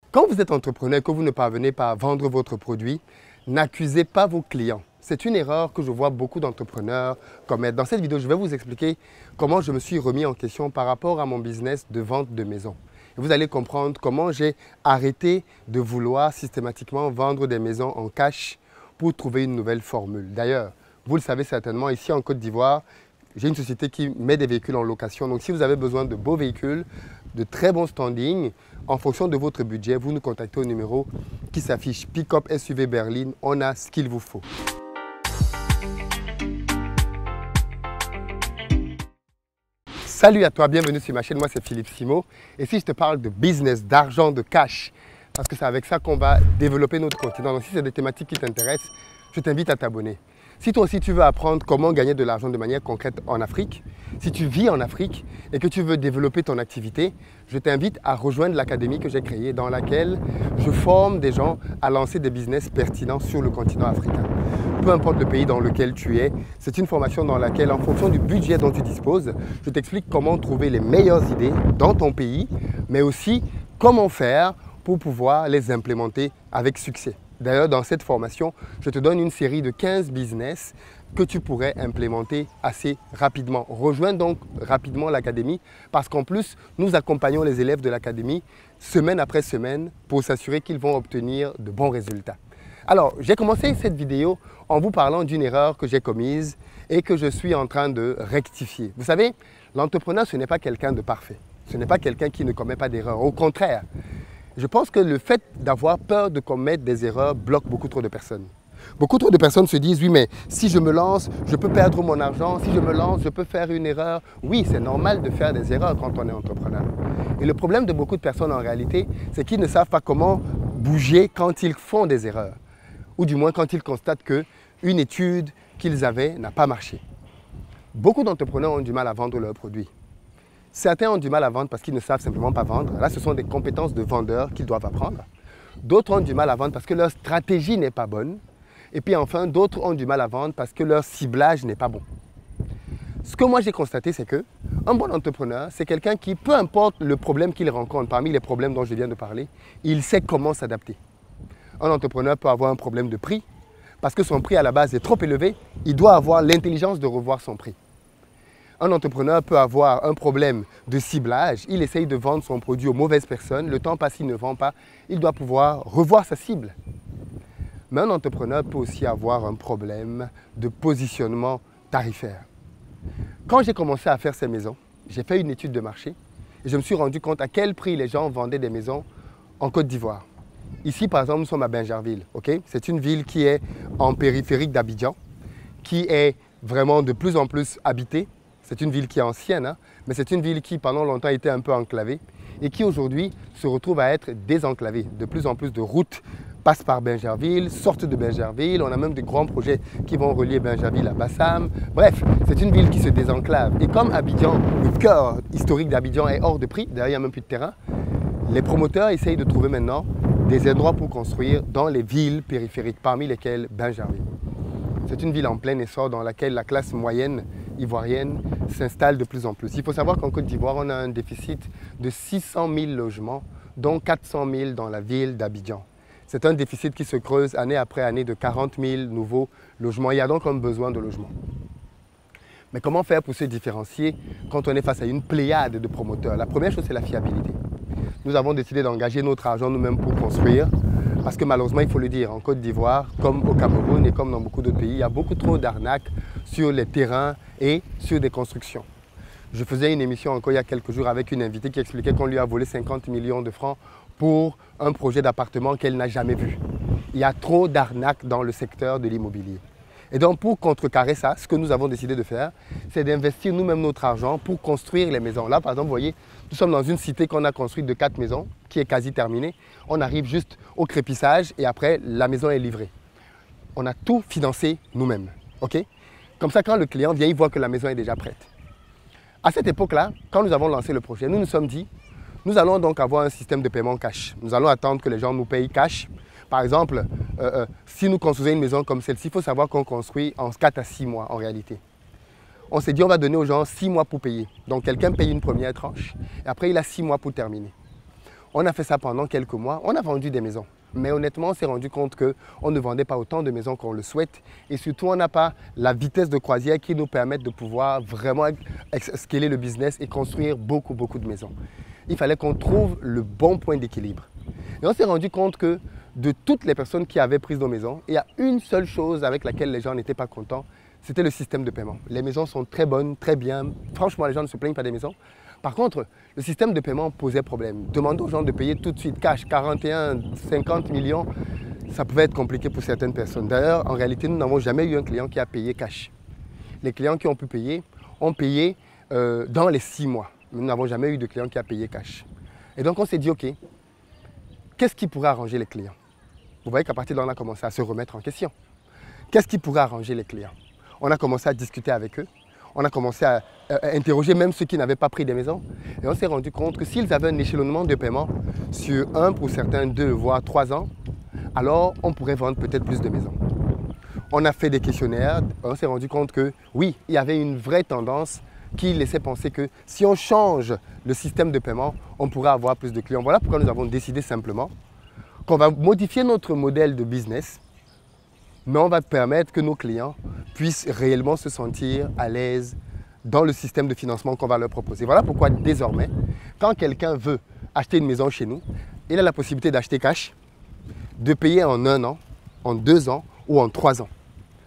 Quand vous êtes entrepreneur et que vous ne parvenez pas à vendre votre produit, n'accusez pas vos clients. C'est une erreur que je vois beaucoup d'entrepreneurs commettre. Dans cette vidéo, je vais vous expliquer comment je me suis remis en question par rapport à mon business de vente de maisons. Et vous allez comprendre comment j'ai arrêté de vouloir systématiquement vendre des maisons en cash pour trouver une nouvelle formule. D'ailleurs, vous le savez certainement, ici en Côte d'Ivoire, j'ai une société qui met des véhicules en location. Donc si vous avez besoin de beaux véhicules, de très bons standing, en fonction de votre budget, vous nous contactez au numéro qui s'affiche Pick-up SUV Berlin. On a ce qu'il vous faut. Salut à toi, bienvenue sur ma chaîne. Moi, c'est Philippe Simo. Et si je te parle de business, d'argent, de cash, parce que c'est avec ça qu'on va développer notre continent. Donc si c'est des thématiques qui t'intéressent, je t'invite à t'abonner. Si toi aussi tu veux apprendre comment gagner de l'argent de manière concrète en Afrique, si tu vis en Afrique et que tu veux développer ton activité, je t'invite à rejoindre l'académie que j'ai créée dans laquelle je forme des gens à lancer des business pertinents sur le continent africain. Peu importe le pays dans lequel tu es, c'est une formation dans laquelle, en fonction du budget dont tu disposes, je t'explique comment trouver les meilleures idées dans ton pays, mais aussi comment faire pour pouvoir les implémenter avec succès. D'ailleurs, dans cette formation, je te donne une série de 15 business que tu pourrais implémenter assez rapidement. Rejoins donc rapidement l'académie parce qu'en plus, nous accompagnons les élèves de l'académie semaine après semaine pour s'assurer qu'ils vont obtenir de bons résultats. Alors, j'ai commencé cette vidéo en vous parlant d'une erreur que j'ai commise et que je suis en train de rectifier. Vous savez, l'entrepreneur, ce n'est pas quelqu'un de parfait. Ce n'est pas quelqu'un qui ne commet pas d'erreurs. Au contraire, je pense que le fait d'avoir peur de commettre des erreurs bloque beaucoup trop de personnes. Beaucoup trop de personnes se disent, oui, mais si je me lance, je peux perdre mon argent. Si je me lance, je peux faire une erreur. Oui, c'est normal de faire des erreurs quand on est entrepreneur. Et le problème de beaucoup de personnes en réalité, c'est qu'ils ne savent pas comment bouger quand ils font des erreurs. Ou du moins quand ils constatent qu'une étude qu'ils avaient n'a pas marché. Beaucoup d'entrepreneurs ont du mal à vendre leurs produits. Certains ont du mal à vendre parce qu'ils ne savent simplement pas vendre. Là, ce sont des compétences de vendeur qu'ils doivent apprendre. D'autres ont du mal à vendre parce que leur stratégie n'est pas bonne. Et puis enfin, d'autres ont du mal à vendre parce que leur ciblage n'est pas bon. Ce que moi j'ai constaté, c'est qu'un bon entrepreneur, c'est quelqu'un qui, peu importe le problème qu'il rencontre, parmi les problèmes dont je viens de parler, il sait comment s'adapter. Un entrepreneur peut avoir un problème de prix parce que son prix à la base est trop élevé. Il doit avoir l'intelligence de revoir son prix. Un entrepreneur peut avoir un problème de ciblage, il essaye de vendre son produit aux mauvaises personnes, le temps passe, il ne vend pas, il doit pouvoir revoir sa cible. Mais un entrepreneur peut aussi avoir un problème de positionnement tarifaire. Quand j'ai commencé à faire ces maisons, j'ai fait une étude de marché et je me suis rendu compte à quel prix les gens vendaient des maisons en Côte d'Ivoire. Ici, par exemple, nous sommes à Bingerville. C'est une ville qui est en périphérique d'Abidjan, qui est vraiment de plus en plus habitée. C'est une ville qui est ancienne, mais c'est une ville qui pendant longtemps était un peu enclavée et qui aujourd'hui se retrouve à être désenclavée. De plus en plus de routes passent par Bingerville, sortent de Bingerville. On a même des grands projets qui vont relier Bingerville à Bassam. Bref, c'est une ville qui se désenclave. Et comme Abidjan, le cœur historique d'Abidjan est hors de prix, d'ailleurs il n'y a même plus de terrain, les promoteurs essayent de trouver maintenant des endroits pour construire dans les villes périphériques, parmi lesquelles Bingerville. C'est une ville en plein essor dans laquelle la classe moyenne ivoirienne s'installe de plus en plus. Il faut savoir qu'en Côte d'Ivoire, on a un déficit de 600 000 logements, dont 400 000 dans la ville d'Abidjan. C'est un déficit qui se creuse année après année de 40 000 nouveaux logements. Il y a donc un besoin de logements. Mais comment faire pour se différencier quand on est face à une pléiade de promoteurs? La première chose, c'est la fiabilité. Nous avons décidé d'engager notre argent nous-mêmes pour construire. Parce que malheureusement, il faut le dire, en Côte d'Ivoire, comme au Cameroun et comme dans beaucoup d'autres pays, il y a beaucoup trop d'arnaques sur les terrains et sur des constructions. Je faisais une émission encore il y a quelques jours avec une invitée qui expliquait qu'on lui a volé 50 millions de francs pour un projet d'appartement qu'elle n'a jamais vu. Il y a trop d'arnaques dans le secteur de l'immobilier. Et donc pour contrecarrer ça, ce que nous avons décidé de faire, c'est d'investir nous-mêmes notre argent pour construire les maisons. Là, par exemple, vous voyez, nous sommes dans une cité qu'on a construite de 4 maisons, qui est quasi terminée. On arrive juste au crépissage et après, la maison est livrée. On a tout financé nous-mêmes. Comme ça, quand le client vient, il voit que la maison est déjà prête. À cette époque-là, quand nous avons lancé le projet, nous nous sommes dit, nous allons donc avoir un système de paiement cash. Nous allons attendre que les gens nous payent cash. Par exemple, si nous construisons une maison comme celle-ci, il faut savoir qu'on construit en 4 à 6 mois en réalité. On s'est dit on va donner aux gens 6 mois pour payer. Donc quelqu'un paye une première tranche et après il a 6 mois pour terminer. On a fait ça pendant quelques mois, on a vendu des maisons. Mais honnêtement, on s'est rendu compte qu'on ne vendait pas autant de maisons qu'on le souhaite. Et surtout, on n'a pas la vitesse de croisière qui nous permette de pouvoir vraiment scaler le business et construire beaucoup de maisons. Il fallait qu'on trouve le bon point d'équilibre. Et on s'est rendu compte que de toutes les personnes qui avaient pris nos maisons, il y a une seule chose avec laquelle les gens n'étaient pas contents, c'était le système de paiement. Les maisons sont très bonnes, très bien. Franchement, les gens ne se plaignent pas des maisons. Par contre, le système de paiement posait problème. Demander aux gens de payer tout de suite cash, 41, 50 millions, ça pouvait être compliqué pour certaines personnes. D'ailleurs, en réalité, nous n'avons jamais eu un client qui a payé cash. Les clients qui ont pu payer ont payé dans les 6 mois. Nous n'avons jamais eu de client qui a payé cash. Et donc, on s'est dit, OK, qu'est-ce qui pourrait arranger les clients? Vous voyez qu'à partir de là, on a commencé à se remettre en question. Qu'est-ce qui pourrait arranger les clients? On a commencé à discuter avec eux. On a commencé à interroger même ceux qui n'avaient pas pris des maisons. Et on s'est rendu compte que s'ils avaient un échelonnement de paiement sur 1, pour certains 2, voire 3 ans, alors on pourrait vendre peut-être plus de maisons. On a fait des questionnaires. On s'est rendu compte que oui, il y avait une vraie tendance qui laissait penser que si on change le système de paiement, on pourrait avoir plus de clients. Voilà pourquoi nous avons décidé simplement qu'on va modifier notre modèle de business, mais on va permettre que nos clients puissent réellement se sentir à l'aise dans le système de financement qu'on va leur proposer. Voilà pourquoi désormais, quand quelqu'un veut acheter une maison chez nous, il a la possibilité d'acheter cash, de payer en 1 an, en 2 ans ou en 3 ans.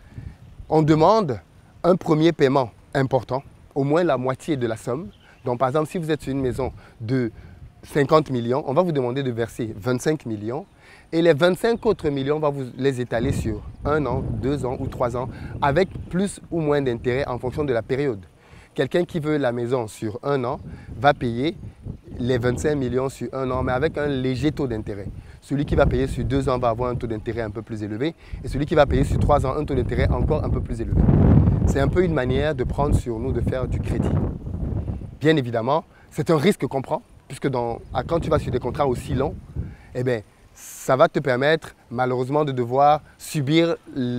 On demande un premier paiement important, au moins la moitié de la somme. Donc par exemple, si vous êtes sur une maison de 50 millions, on va vous demander de verser 25 millions et les 25 autres millions, on va vous les étaler sur 1 an, 2 ans ou 3 ans avec plus ou moins d'intérêt en fonction de la période. Quelqu'un qui veut la maison sur 1 an va payer les 25 millions sur 1 an, mais avec un léger taux d'intérêt. Celui qui va payer sur 2 ans va avoir un taux d'intérêt un peu plus élevé et celui qui va payer sur 3 ans, un taux d'intérêt encore un peu plus élevé. C'est un peu une manière de prendre sur nous, de faire du crédit. Bien évidemment, c'est un risque qu'on prend, puisque quand tu vas sur des contrats aussi longs, eh bien, ça va te permettre malheureusement de devoir subir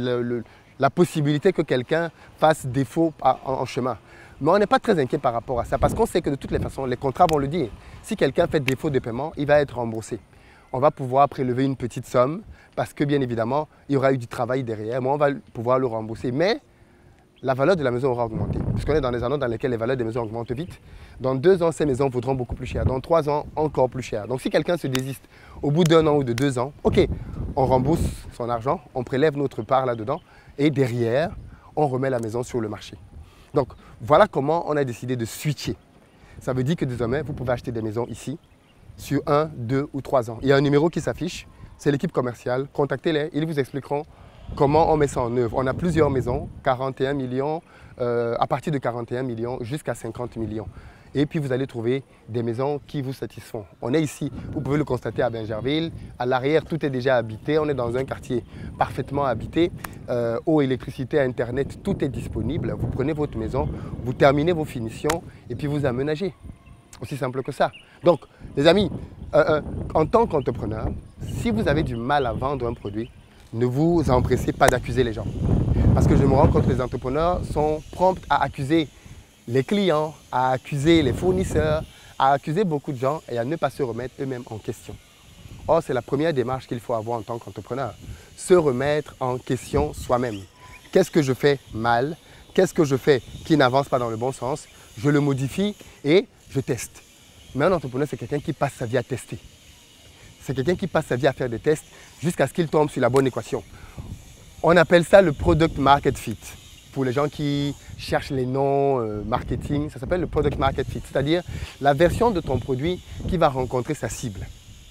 la possibilité que quelqu'un fasse défaut en chemin. Mais on n'est pas très inquiet par rapport à ça, parce qu'on sait que de toutes les façons, les contrats vont le dire. Si quelqu'un fait défaut de paiement, il va être remboursé. On va pouvoir prélever une petite somme, parce que bien évidemment, il y aura eu du travail derrière, mais on va pouvoir le rembourser. Mais la valeur de la maison aura augmenté, puisqu'on est dans des années dans lesquelles les valeurs des maisons augmentent vite. Dans 2 ans, ces maisons vaudront beaucoup plus cher. Dans 3 ans, encore plus cher. Donc si quelqu'un se désiste au bout d'1 an ou de 2 ans, OK, on rembourse son argent, on prélève notre part là-dedans, et derrière, on remet la maison sur le marché. Donc voilà comment on a décidé de switcher. Ça veut dire que désormais, vous pouvez acheter des maisons ici sur 1, 2 ou 3 ans. Il y a un numéro qui s'affiche, c'est l'équipe commerciale. Contactez-les, ils vous expliqueront comment on met ça en œuvre. On a plusieurs maisons, 41 millions, à partir de 41 millions jusqu'à 50 millions. Et puis vous allez trouver des maisons qui vous satisfont. On est ici, vous pouvez le constater à Bingerville. À l'arrière, tout est déjà habité. On est dans un quartier parfaitement habité. Eau, électricité, Internet, tout est disponible. Vous prenez votre maison, vous terminez vos finitions et puis vous aménagez. Aussi simple que ça. Donc, les amis, en tant qu'entrepreneur, si vous avez du mal à vendre un produit, ne vous empressez pas d'accuser les gens. Parce que je me rends compte que les entrepreneurs sont prompts à accuser les clients, à accuser les fournisseurs, à accuser beaucoup de gens et à ne pas se remettre eux-mêmes en question. Or, c'est la première démarche qu'il faut avoir en tant qu'entrepreneur. Se remettre en question soi-même. Qu'est-ce que je fais mal? Qu'est-ce que je fais qui n'avance pas dans le bon sens? Je le modifie et je teste. Mais un entrepreneur, c'est quelqu'un qui passe sa vie à tester. C'est quelqu'un qui passe sa vie à faire des tests jusqu'à ce qu'il tombe sur la bonne équation. On appelle ça le product market fit. Pour les gens qui cherchent les noms marketing, ça s'appelle le product market fit, c'est-à-dire la version de ton produit qui va rencontrer sa cible.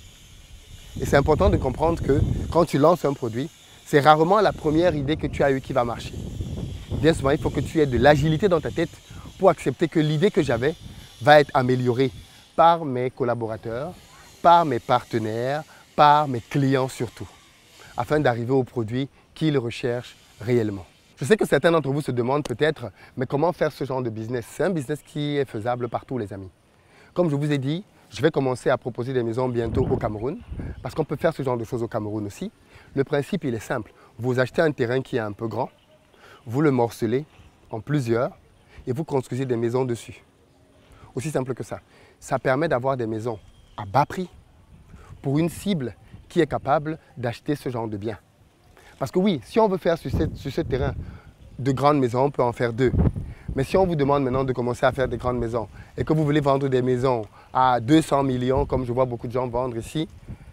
Et c'est important de comprendre que quand tu lances un produit, c'est rarement la première idée que tu as eue qui va marcher. Bien souvent, il faut que tu aies de l'agilité dans ta tête pour accepter que l'idée que j'avais va être améliorée par mes collaborateurs, par mes partenaires, par mes clients surtout, afin d'arriver au produit qu'ils recherchent réellement. Je sais que certains d'entre vous se demandent peut-être, mais comment faire ce genre de business? C'est un business qui est faisable partout, les amis. Comme je vous ai dit, je vais commencer à proposer des maisons bientôt au Cameroun, parce qu'on peut faire ce genre de choses au Cameroun aussi. Le principe, il est simple. Vous achetez un terrain qui est un peu grand, vous le morcelez en plusieurs et vous construisez des maisons dessus. Aussi simple que ça. Ça permet d'avoir des maisons à bas prix, pour une cible qui est capable d'acheter ce genre de biens. Parce que oui, si on veut faire sur ce terrain de grandes maisons, on peut en faire 2. Mais si on vous demande maintenant de commencer à faire des grandes maisons et que vous voulez vendre des maisons à 200 millions, comme je vois beaucoup de gens vendre ici,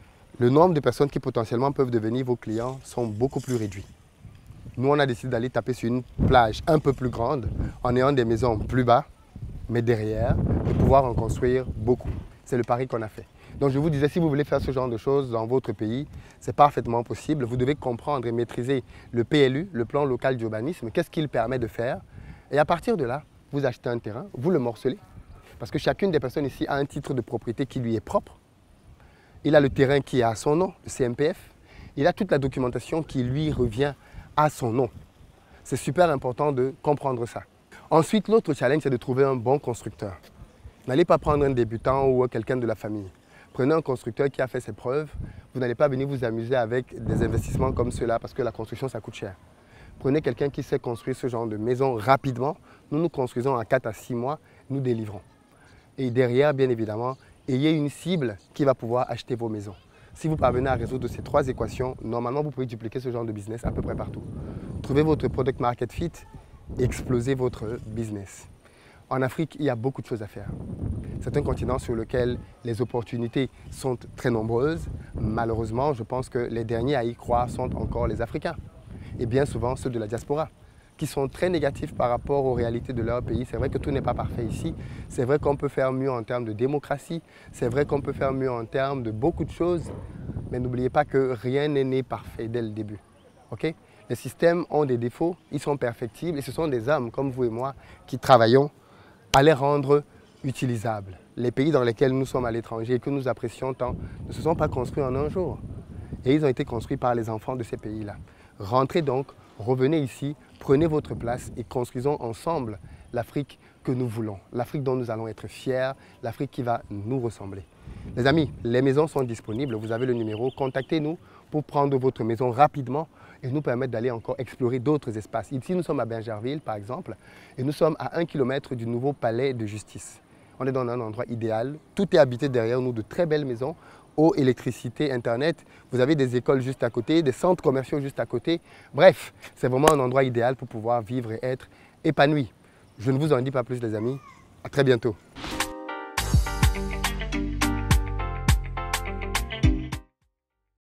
le nombre de personnes qui potentiellement peuvent devenir vos clients sont beaucoup plus réduits. Nous, on a décidé d'aller taper sur une plage un peu plus grande en ayant des maisons plus bas, mais derrière, de pouvoir en construire beaucoup. C'est le pari qu'on a fait. Donc je vous disais, si vous voulez faire ce genre de choses dans votre pays, c'est parfaitement possible. Vous devez comprendre et maîtriser le PLU, le plan local d'urbanisme, qu'est-ce qu'il permet de faire. Et à partir de là, vous achetez un terrain, vous le morcelez. Parce que chacune des personnes ici a un titre de propriété qui lui est propre. Il a le terrain qui est à son nom, le CMPF. Il a toute la documentation qui lui revient à son nom. C'est super important de comprendre ça. Ensuite, l'autre challenge, c'est de trouver un bon constructeur. N'allez pas prendre un débutant ou quelqu'un de la famille. Prenez un constructeur qui a fait ses preuves. Vous n'allez pas venir vous amuser avec des investissements comme ceux-là parce que la construction, ça coûte cher. Prenez quelqu'un qui sait construire ce genre de maison rapidement. Nous construisons en 4 à 6 mois, nous délivrons. Et derrière, bien évidemment, ayez une cible qui va pouvoir acheter vos maisons. Si vous parvenez à résoudre ces 3 équations, normalement, vous pouvez dupliquer ce genre de business à peu près partout. Trouvez votre product market fit et explosez votre business. En Afrique, il y a beaucoup de choses à faire. C'est un continent sur lequel les opportunités sont très nombreuses. Malheureusement, je pense que les derniers à y croire sont encore les Africains. Et bien souvent ceux de la diaspora, qui sont très négatifs par rapport aux réalités de leur pays. C'est vrai que tout n'est pas parfait ici. C'est vrai qu'on peut faire mieux en termes de démocratie. C'est vrai qu'on peut faire mieux en termes de beaucoup de choses. Mais n'oubliez pas que rien n'est né parfait dès le début. Okay? Les systèmes ont des défauts, ils sont perfectibles et ce sont des hommes comme vous et moi qui travaillons à les rendre utilisables. Les pays dans lesquels nous sommes à l'étranger et que nous apprécions tant ne se sont pas construits en un jour. Et ils ont été construits par les enfants de ces pays-là. Rentrez donc, revenez ici, prenez votre place et construisons ensemble l'Afrique que nous voulons. L'Afrique dont nous allons être fiers, l'Afrique qui va nous ressembler. Les amis, les maisons sont disponibles, vous avez le numéro, contactez-nous pour prendre votre maison rapidement et nous permettre d'aller encore explorer d'autres espaces. Ici, nous sommes à Bingerville, par exemple, et nous sommes à 1 km du nouveau palais de justice. On est dans un endroit idéal, tout est habité derrière nous, de très belles maisons, eau, électricité, internet, vous avez des écoles juste à côté, des centres commerciaux juste à côté. Bref, c'est vraiment un endroit idéal pour pouvoir vivre et être épanoui. Je ne vous en dis pas plus les amis, à très bientôt.